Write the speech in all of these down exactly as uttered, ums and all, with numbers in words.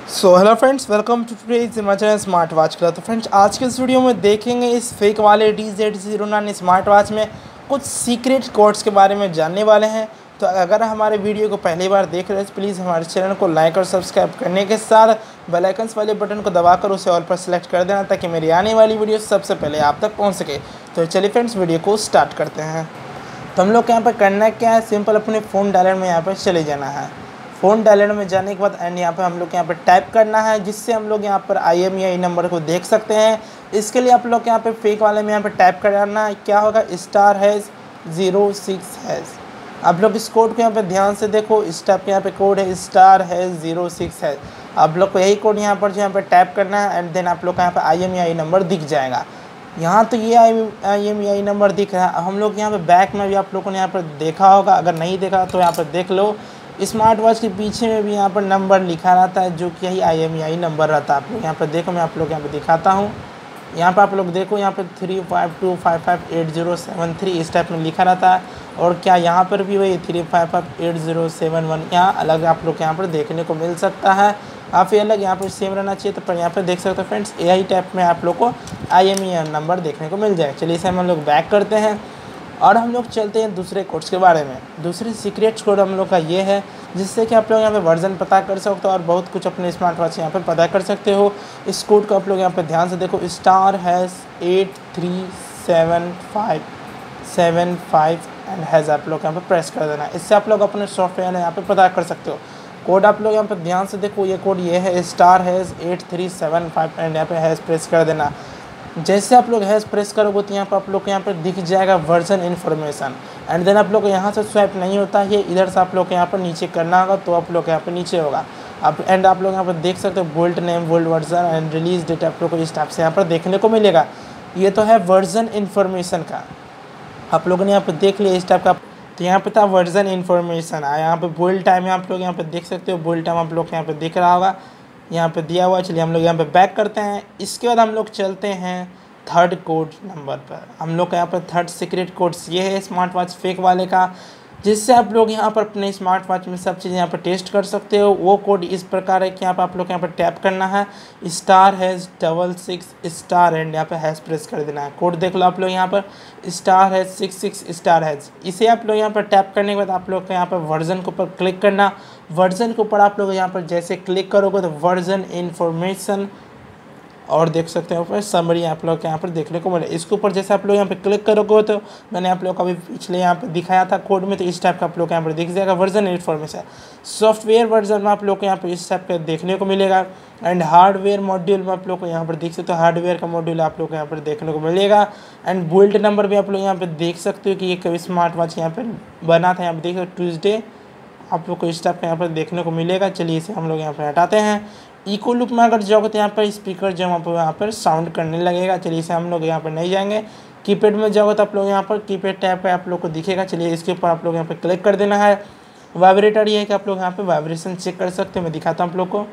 So hello friends, welcome to today's Himachal smart watch club. तो friends, आज के इस वीडियो में देखेंगे इस फेक वाले D Z zero nine smart watch में कुछ सीक्रेट कोड्स के बारे में जानने वाले हैं। तो अगर हमारे वीडियो को पहली बार देख रहे हैं तो प्लीज़ हमारे चैनल को लाइक और सब्सक्राइब करने के साथ बेल आइकन्स वाले बटन को दबाकर उसे ऑल पर सेलेक्ट कर देना, ताकि मेरी आने वाली वीडियो सबसे पहले आप तक पहुँच सके। तो चलिए फ्रेंड्स, वीडियो को स्टार्ट करते हैं। तो हम लोग यहाँ पर करना क्या है, सिंपल अपने फ़ोन डायलर में यहाँ पर चले जाना है। फ़ोन डायलर में जाने के बाद एंड यहाँ पे हम लोग यहाँ पे टाइप करना है, जिससे हम लोग यहाँ पर I M E I number को देख सकते हैं। इसके लिए आप लोग यहाँ पे फेक वाले में यहाँ पे टाइप करना है, क्या होगा, star hash zero six hash. आप लोग इस कोड को यहाँ पे ध्यान से देखो, इस टाइप के यहाँ पे कोड है star hash zero six hash. आप लोग को यही कोड यहाँ पर जो यहाँ पे टाइप करना है एंड देन आप लोग का यहाँ पे I M E I number दिख जाएगा। यहाँ तो ये I M E I number दिख रहा है। हम लोग यहाँ पे बैक में भी आप लोगों ने यहाँ पर देखा होगा, अगर नहीं देखा तो यहाँ पर देख लो। स्मार्ट वॉच के पीछे में भी यहाँ पर नंबर लिखा रहता है, जो कि यही I M E I number रहता है। आप लोग यहाँ पर देखो, मैं आप लोग यहाँ पे दिखाता हूँ। यहाँ पर आप लोग देखो, यहाँ पर three five two five five eight zero seven three इस टाइप में लिखा रहता है। और क्या यहाँ पर भी वही three five five eight zero seven one यहाँ अलग आप लोग यहाँ पर देखने को मिल सकता है। काफ़ी अलग यहाँ पर सेम रहना चाहिए। तो पर यहाँ पर देख सकते हो फ्रेंड्स, ए आई टाइप में आप लोग को I M E I number देखने को मिल जाएगा। चलिए इसे हम लोग बैक करते हैं और हम लोग चलते हैं दूसरे कोड्स के बारे में। दूसरे सीक्रेट कोड हम लोग का ये है, जिससे कि आप लोग यहाँ पे वर्जन पता कर सकते हो और बहुत कुछ अपने स्मार्ट वॉच यहाँ पे पता कर सकते हो। इस कोड को आप लोग यहाँ पे ध्यान से देखो, star hash eight three seven five seven five and hash आप लोग यहाँ पे प्रेस कर देना। इससे आप लोग अपने सॉफ्टवेयर यहाँ पे पता कर सकते हो। कोड आप लोग यहाँ पे ध्यान से देखो, ये कोड ये है star hash eight three seven five and यहाँ पे हैज़ प्रेस कर देना। जैसे आप लोग हैज़ प्रेस करोगे तो यहाँ पर आप लोग को यहाँ पर दिख जाएगा वर्जन इन्फॉर्मेशन एंड देन आप लोग को यहाँ से स्वाइप नहीं होता है, इधर से आप लोग को यहाँ पर नीचे करना होगा, तो आप लोग यहाँ पर नीचे होगा आप एंड आप लोग यहाँ पर देख सकते हो build name, build version and release date आप लोग को इस टाइप से यहाँ पर देखने को मिलेगा। ये तो है वर्जन इन्फॉर्मेशन का, आप लोगों ने यहाँ पर देख लिया इस टाइप का। तो यहाँ पर था वर्जन इन्फॉर्मेशन आया, यहाँ पर बोल्ट टाइम आप लोग यहाँ पर देख सकते हो, बोल्ट टाइम आप लोग यहाँ पर दिख रहा होगा, यहाँ पे दिया हुआ। चलिए हम लोग यहाँ पे बैक करते हैं। इसके बाद हम लोग चलते हैं थर्ड कोड नंबर पर। हम लोग का यहाँ पर थर्ड सीक्रेट कोड्स ये है स्मार्ट वॉच फेक वाले का, जिससे आप लोग यहाँ पर अपने स्मार्ट वॉच में सब चीज़ यहाँ पर टेस्ट कर सकते हो। वो कोड इस प्रकार है कि यहाँ पर आप लोग यहाँ पर टैप करना है, star hash double six star and यहाँ पर हैज़ प्रेस कर देना है। कोड देख लो आप लोग यहाँ पर star hash six six star hash. इसे आप लोग यहाँ पर टैप करने के बाद आप लोग का यहाँ पर वर्जन के ऊपर क्लिक करना। वर्जन के ऊपर आप लोग यहाँ पर जैसे क्लिक करोगे तो वर्जन इन्फॉर्मेशन और देख सकते हो ऊपर समरी आप लोग के यहाँ पर देखने को मिले। इसके ऊपर जैसे आप लोग यहाँ पे क्लिक करोगे तो मैंने आप लोग को अभी पिछले यहाँ पे दिखाया था कोड में, तो इस टाइप का आप लोग यहाँ पर दिख जाएगा वर्जन इन्फॉर्मेशन। सॉफ्टवेयर वर्जन में आप लोग को यहाँ पर इस टाइप का देखने को मिलेगा एंड हार्डवेयर मॉड्यूल में आप लोग को यहाँ पर देख सकते हो, हार्डवेयर का मॉड्यूल आप लोग को यहाँ पर देखने को मिलेगा एंड बुल्ट नंबर भी आप लोग यहाँ पर देख सकते हो कि ये कभी स्मार्ट वॉच यहाँ पर बना था। यहाँ पर देख सकते हो ट्यूजडे आप लोग को इस टाइप का यहाँ पर देखने को मिलेगा। चलिए इसे हम लोग यहाँ पर हटाते हैं। इको लूप में अगर जाओगे तो यहाँ पर स्पीकर जो वहाँ पर यहाँ पर साउंड करने लगेगा। चलिए इसे हम लोग यहाँ पर नहीं जाएंगे। कीपैड में जाओगे तो आप लोग यहाँ पर कीपैड टैब पे आप लोग को दिखेगा। चलिए इसके ऊपर आप लोग यहाँ पर क्लिक कर देना है। वाइब्रेटर ये है कि आप लोग यहाँ पर वाइब्रेशन चेक कर सकते हैं, मैं दिखाता हूँ आप लोग को।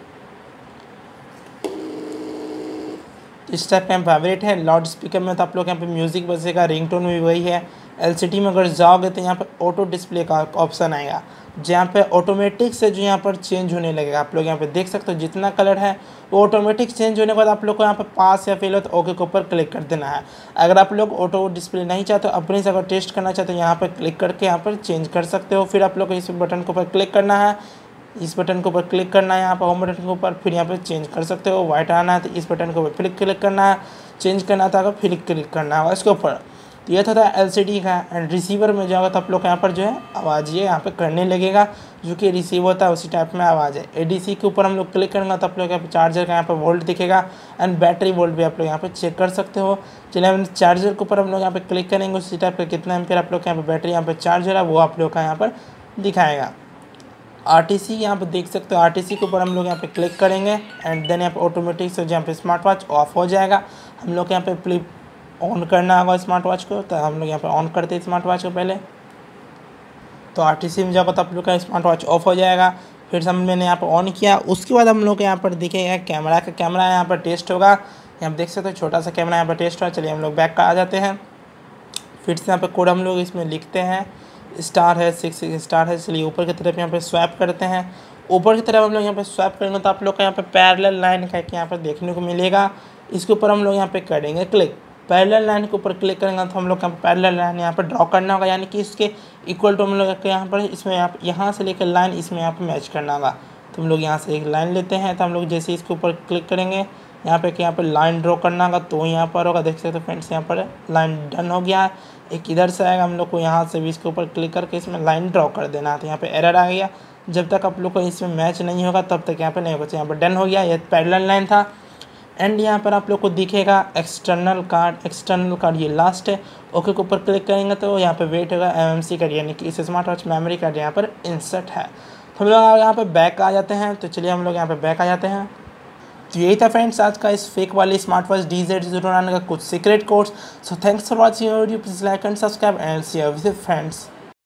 इस टाइप का वाइब्रेट है। लाउड स्पीकर में तो आप लोग यहाँ पे म्यूज़िक बजेगा, रिंगटोन भी वही है। एलसीडी में अगर जाओगे तो यहाँ पर ऑटो डिस्प्ले का ऑप्शन आएगा, जहाँ पे ऑटोमेटिक से जो यहाँ पर चेंज होने लगेगा। आप लोग यहाँ पे देख सकते हो जितना कलर है वो ऑटोमेटिक चेंज होने के बाद आप लोग को यहाँ पर पास या फेल हो तो ओके के ऊपर क्लिक कर देना है। अगर आप लोग ऑटो डिस्प्ले नहीं चाहते, अपने से अगर टेस्ट करना चाहते हो, यहाँ पर क्लिक करके यहाँ पर चेंज कर सकते हो। फिर आप लोग को इस बटन के ऊपर क्लिक करना है, इस बटन के ऊपर क्लिक करना है यहाँ पर होम बटन के ऊपर, फिर यहाँ पर चेंज कर सकते हो। वाइट आना है तो इस बटन के ऊपर फिर क्लिक करना है, चेंज करना था फिर क्लिक करना होगा इसके ऊपर। तो ये था एलसीडी का। एंड रिसीवर में जाओगे तो आप लोग यहाँ पर जो है आवाज़ ये यहाँ पे करने लगेगा, जो कि रिसीव होता है उसी टाइप में आवाज़ है। एडीसी के ऊपर हम लोग क्लिक करेंगे तो आप लोग यहाँ पे चार्जर का यहाँ पर वोल्ट दिखेगा एंड बैटरी वोल्ट भी आप लोग यहाँ पे चेक कर सकते हो। चलिए हम चार्जर के ऊपर हम लोग यहाँ पे क्लिक करेंगे, उसी टाइप का कितना एम्पियर आप लोग यहाँ पर बैटरी यहाँ पर चार्ज हो रहा है वो आप लोग का यहाँ पर दिखाएगा। आरटीसी यहाँ पे देख सकते हो, आरटीसी के ऊपर हम लोग यहाँ पे क्लिक करेंगे एंड देन यहाँ पे ऑटोमेटिक से यहाँ पे स्मार्ट वॉच ऑफ हो जाएगा। हम लोग यहाँ पे फ्लिप ऑन करना होगा स्मार्ट वॉच को, तो हम लोग यहाँ पे ऑन करते हैं स्मार्ट वॉच को पहले। तो आरटीसी में जाओगे तो आप लोग का स्मार्ट वॉच ऑफ हो जाएगा। फिर से मैंने यहाँ पर ऑन किया, उसके बाद हम लोग यहाँ पर दिखेगा कैमरा का, कैमरा यहाँ पर टेस्ट होगा। यहाँ पर देख सकते हो छोटा सा कैमरा यहाँ पर टेस्ट हुआ। चलिए हम लोग बैक का आ जाते हैं। फिर से यहाँ पर कोड हम लोग इसमें लिखते हैं, स्टार है सिक्स सिक्स स्टार है। चलिए ऊपर की तरफ यहाँ पे स्वैप करते हैं। ऊपर की तरफ हम लोग यहाँ पे स्वैप करेंगे तो आप लोग को यहाँ पे पैरेलल लाइन का यहाँ पर देखने को मिलेगा। इसके ऊपर हम लोग यहाँ पे करेंगे क्लिक। पैरेलल लाइन के ऊपर क्लिक करेंगे तो हम लोग यहाँ पे पैरेलल लाइन यहाँ पर ड्रॉ करना होगा, यानी कि इसके इक्वल टू हम लोग यहाँ पर इसमें यहाँ यहाँ से लेकर लाइन इसमें यहाँ पर मैच करना होगा। तो हम लोग यहाँ से एक लाइन लेते हैं। तो हम लोग जैसे इसके ऊपर क्लिक करेंगे यहाँ पे कि यहाँ पर लाइन ड्रॉ करना होगा तो यहाँ पर होगा, देख सकते हो फ्रेंड्स यहाँ पर लाइन डन हो गया। एक इधर से आएगा, हम लोग को यहाँ से भी इसके ऊपर क्लिक करके इसमें लाइन ड्रॉ कर देना है। तो यहाँ पे एरर आ गया, जब तक आप लोग को इसमें मैच नहीं होगा तब तक यहाँ पे नहीं होगा। यहाँ पर डन हो गया, ये पैरेलल लाइन था। एंड यहाँ पर आप लोग को दिखेगा एक्सटर्नल कार्ड, एक्सटर्नल कार्ड ये लास्ट है। ओके के ऊपर क्लिक करेंगे तो यहाँ पे वेट होगा एम एम सी कार्ड, यानी कि इस स्मार्ट वॉच मेमोरी कार्ड यहाँ पर इंसर्ट है। तो हम लोग यहाँ पे बैक आ जाते हैं। तो चलिए हम लोग यहाँ पे बैक आ जाते हैं। तो यही था फ्रेंड्स आज का इस फेक वाले smart watch D Z zero nine का कुछ secret codes. So thanks for watching video, please like and subscribe and share with friends.